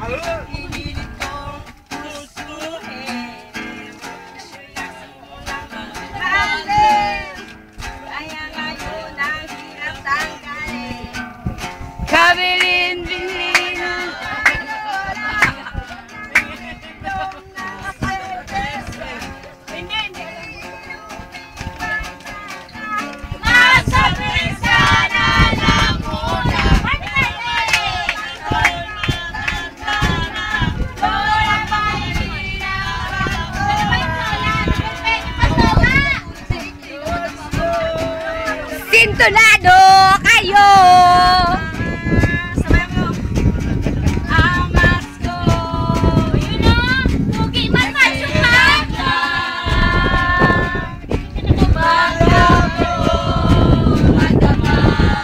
Pinilit kong gustuhin. Mahalin. Kaya ngayon ang hirap tanggalin. Kabilin-bilin. Sintonado kayo! Amas ko. Yun o. Pugi man masukat. Baga ko. Madama.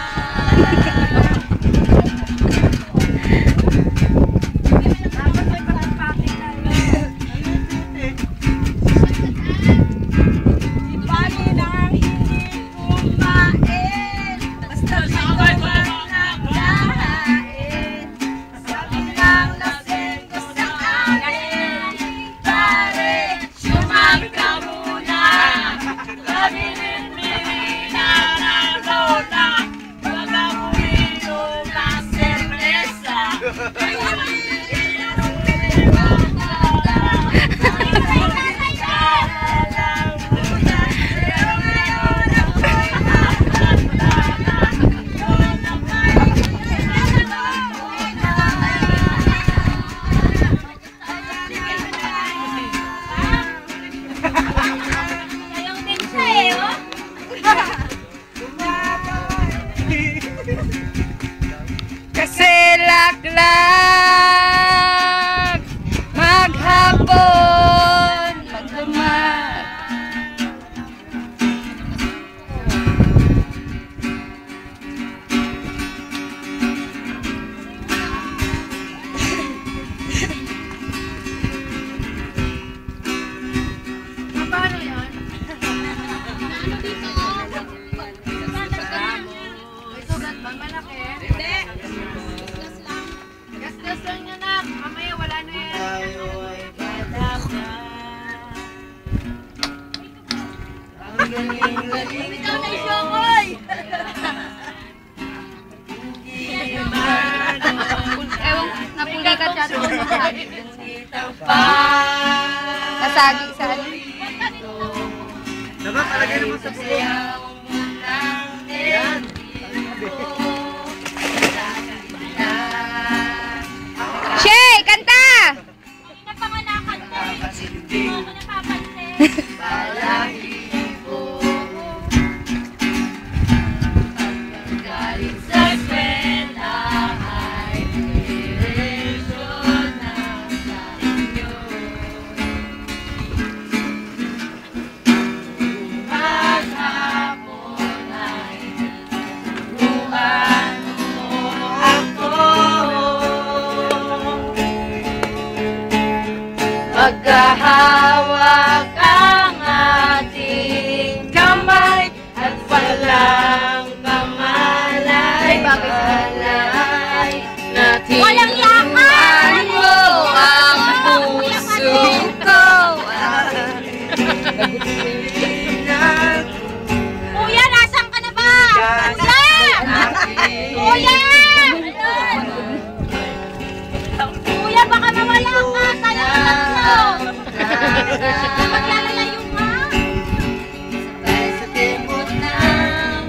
Bali nang hindi kumain. Basta sabay mo lang nagdahain. Sabi ng lasing ko sa akin. Pare, sumagka muna. Kabilin-bilin na lola. Wag ako inom ng sermesa. Kasi laklag maghapon magdumag. Paano yan? May sugat ba? Malaki? Hindi. Gasgas lang niya na. Mamaya wala na yan. Ikaw na isyongoy! Ewan, napuli ka siya doon. Nasagi sa ano. Dapat palagay naman sa pulo. Yan. Shay, kanta! Napanganakan ka eh. Hindi mo ako napapansin. Galing sa eskwela ay direksyon na sa inyo. Maghapon ay turuan mo ako. Magkahawak ang ating kamay at walang kamalay. Balay natin. Walang yakan! Mo ang puso ko. Kuya, nasan ka na ba? Kuya! Kuya, baka mawala ka. Talang tatlo. Maglalayo ka. Sabay sa timot ng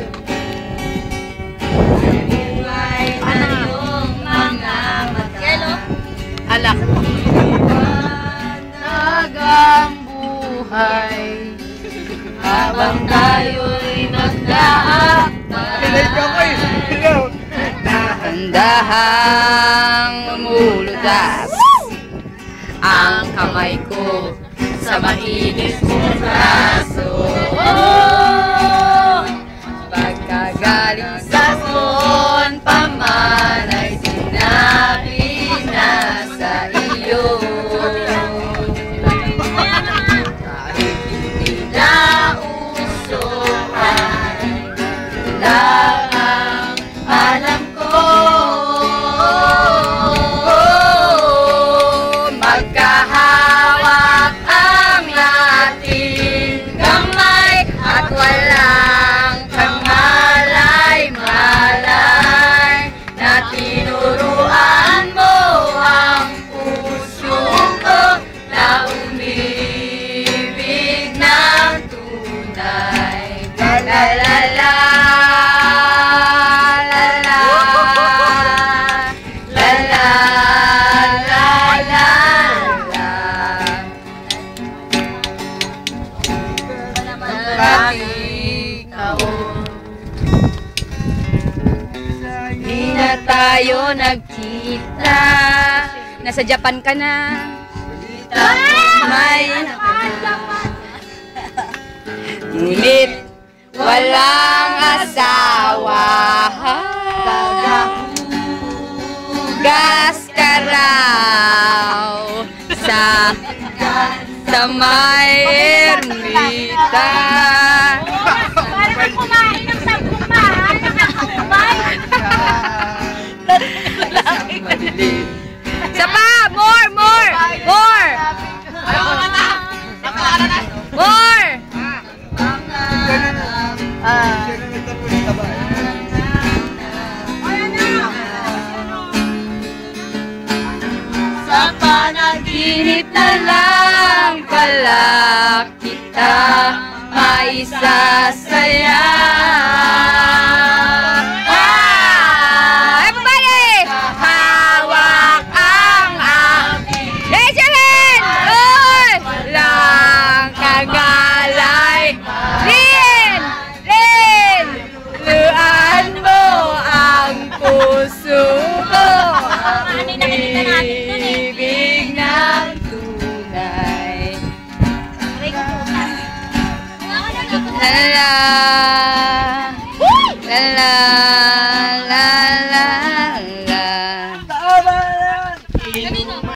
buhay na iyong mga mata. Alak. Nagang buhay habang tayo'y Pinay ka ko eh. Ikaw. Handahang lumuludas ang kamay ko sa mainit kong braso. Pagkagaling sa son paman ay sinabi na sa iyo. Kahit hindi na uso ay lang ang alam ko. tayo nagkita. Nasa Japan ka na. May ngunit walang asawa. Gas ka raw sa may ermita. Parang kumain ng 10 bahay, nakakubay. Isa pa! More! More! More! More! Sa panaginip na lang pala kita maisasaya. Everybody! Hawak ang aking raise your hand! Oy! Lang kagalay. Rin! Rin! Luan mo ang puso ko. Ano yung nakikita natin dun eh? Ibig ng tunay. Aray ko puta. La la la.